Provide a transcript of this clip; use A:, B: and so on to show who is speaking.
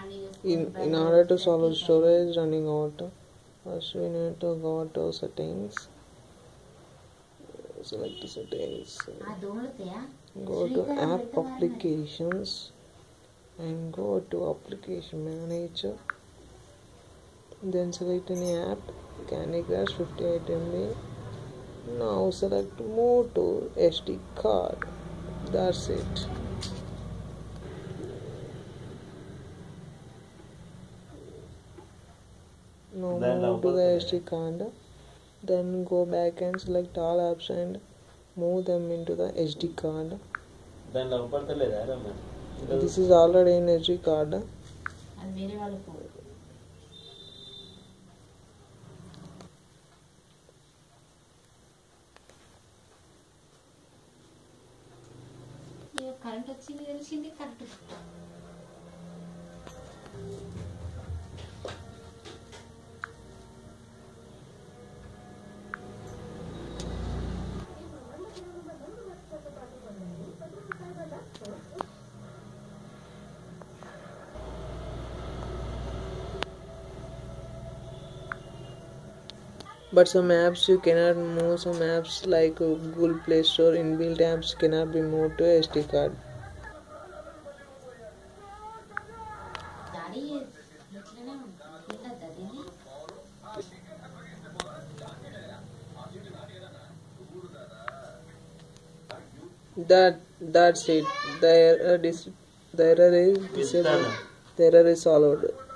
A: In order to solve storage running out, first we need to go to settings, select settings, go to app applications and go to application manager, then select any app, Candy Crush 58 MB. Now select Moto SD card. That's it. Now move to the SD card. Then go back and select all apps and move them into the SD card. This is already in SD card. But some apps you cannot move. Some apps like Google Play Store inbuilt apps cannot be moved to SD card. That's it. The error is disabled. The error is solved.